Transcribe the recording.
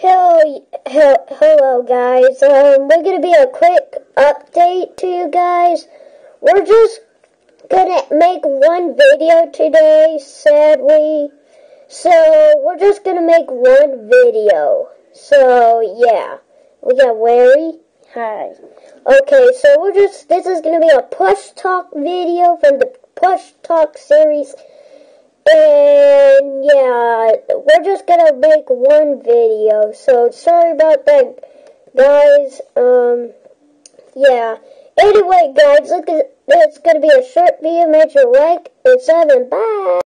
Hello guys, we're gonna be a quick update to you guys. We're just gonna make one video today, sadly. So, we're just gonna make one video. So, yeah. We got Larry. Hi. Okay, so this is gonna be a Plush Talk video from the Plush Talk series. And yeah, we're just gonna make one video, so sorry about that, guys. Yeah. Anyway, guys, look, it's gonna be a short video. Make sure you like and sub and bye.